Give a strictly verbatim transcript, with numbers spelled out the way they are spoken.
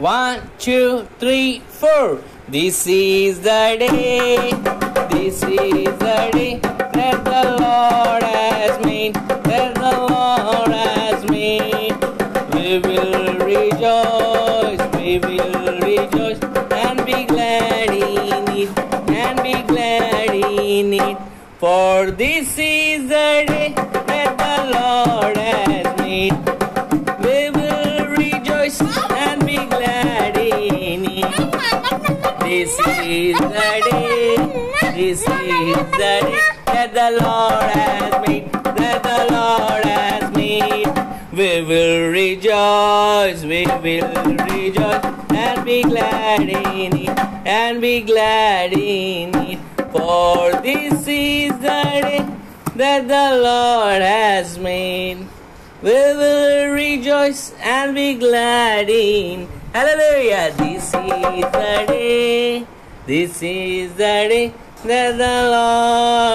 One, two, three, four. This is the day, this is the day that the Lord has made, that the Lord has made. We will rejoice, we will rejoice and be glad in it, and be glad in it. For this is the day that the Lord has made. We will rejoice and be glad in it. This is the day, this is the day that the Lord has made, that the Lord has made. We will rejoice, we will rejoice and be glad in it, and be glad in it. For this is the day that the Lord has made. We will rejoice and be glad in. Hallelujah! This is the day, this is the day that the Lord